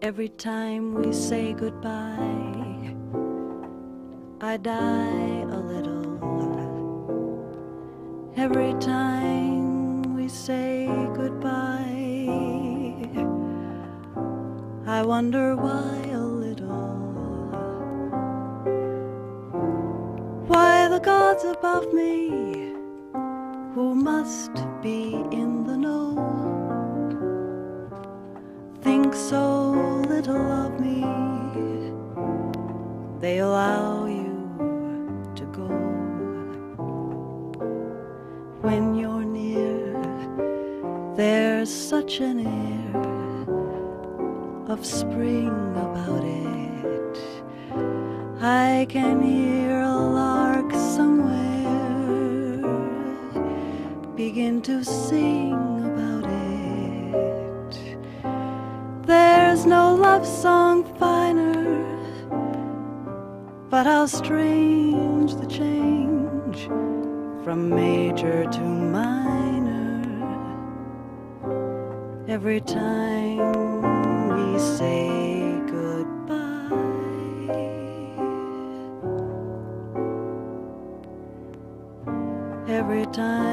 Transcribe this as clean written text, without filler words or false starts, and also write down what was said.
Every time we say goodbye, I die a little. Every time we say goodbye, I wonder why a little. Why the gods above me, who must be in the know, think so little of me, they allow you to go. When you're near, there's such an air of spring about it. I can hear a lark somewhere begin to sing about it. There's no love song finer, but how strange the change from major to minor. Every time we say goodbye, every time